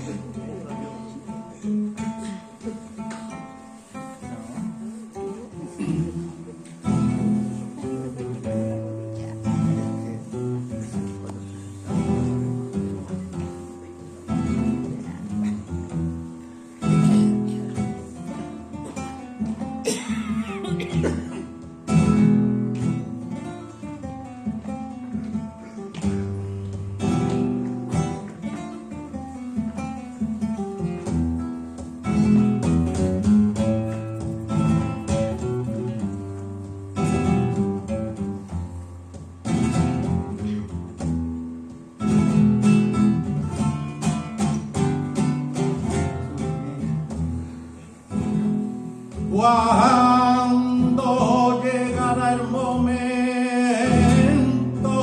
Cuando llegará el momento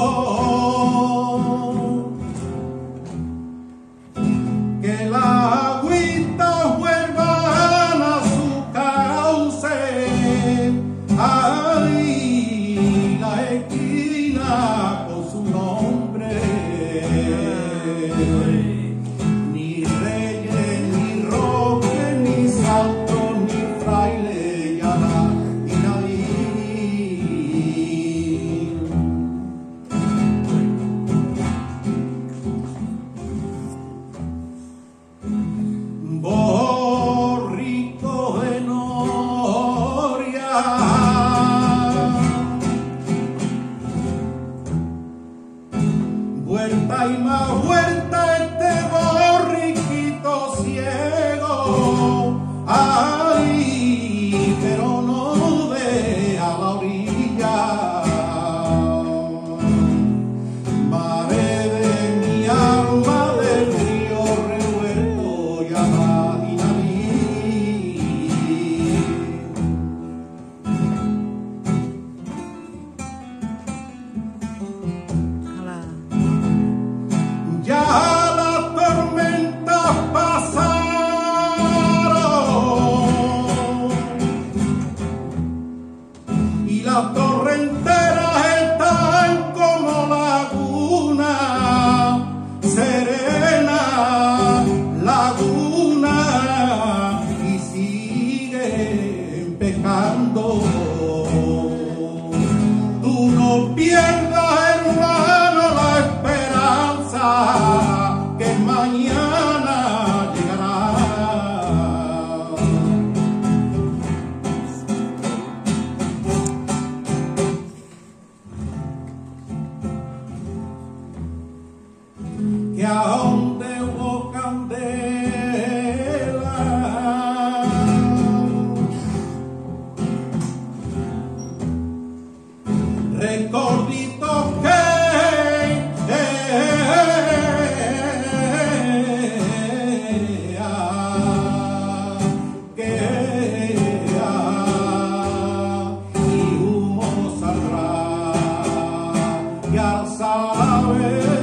que la agüita vuelvan a su cauce, ahí la esquina con su nombre, ni reyes, ni roques, ni santos, ni fraile, ya ni nadie. Borrico de Noria, vuelta y más vuelta este borriquito ciego, ay, pero no ve a la orilla. Mare de mi alma, del río revuelto, ya nadie, nadie. Ya las tormentas pasaron y las torrenteras están como laguna serena, laguna, y siguen pecando. Tú no pierdas, hermano, la esperanza que mañana llegará. Que aún debo candela, recordito que y humo saldrá, ya sabes.